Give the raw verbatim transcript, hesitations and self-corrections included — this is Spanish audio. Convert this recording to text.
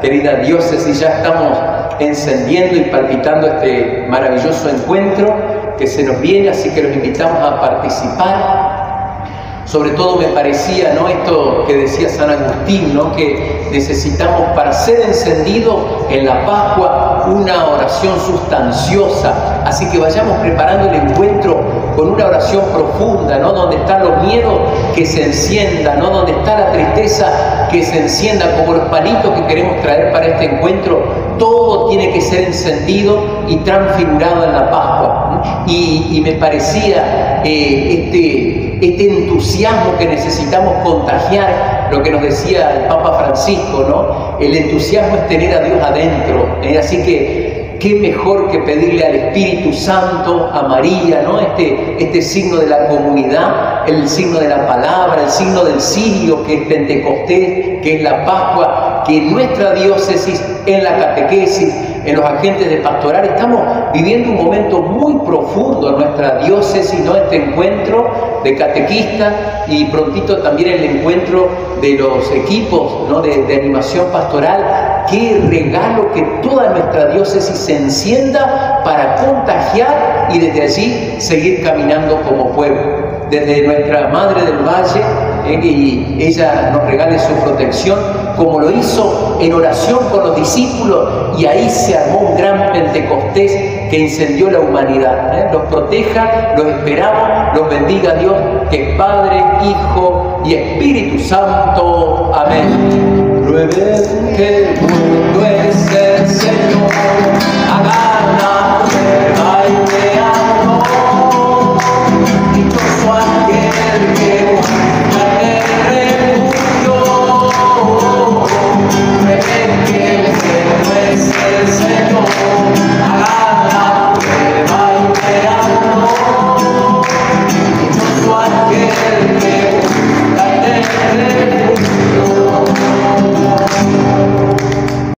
querida diócesis, ya estamos encendiendo y palpitando este maravilloso encuentro que se nos viene, así que los invitamos a participar. Sobre todo me parecía, ¿no?, esto que decía San Agustín, ¿no?, que necesitamos para ser encendido en la Pascua una oración sustanciosa. Así que vayamos preparando el encuentro con una oración profunda, ¿no?, donde están los miedos, que se encienda, ¿no?, donde está la tristeza, que se encienda, como los palitos que queremos traer para este encuentro. Todo tiene que ser encendido y transfigurado en la Pascua. Y, y me parecía eh, este... este entusiasmo que necesitamos contagiar, lo que nos decía el Papa Francisco, ¿no? El entusiasmo es tener a Dios adentro, ¿eh? Así que qué mejor que pedirle al Espíritu Santo, a María, ¿no?, este, este signo de la comunidad, el signo de la palabra, el signo del cirio, que es Pentecostés, que es la Pascua, que en nuestra diócesis, en la catequesis, en los agentes de pastoral, estamos viviendo un momento muy profundo en nuestra diócesis, ¿no?, este encuentro de catequistas y prontito también el encuentro de los equipos, ¿no?, de, de animación pastoral. Qué regalo que toda nuestra diócesis se encienda para contagiar y desde allí seguir caminando como pueblo. Desde nuestra Madre del Valle, eh, y ella nos regale su protección, como lo hizo en oración con los discípulos, y ahí se armó un gran Pentecostés que incendió la humanidad. ¿eh? Los proteja, los esperamos, los bendiga Dios, que es Padre, Hijo y Espíritu Santo. Amén. Prueben que el mundo es el Señor, hagan la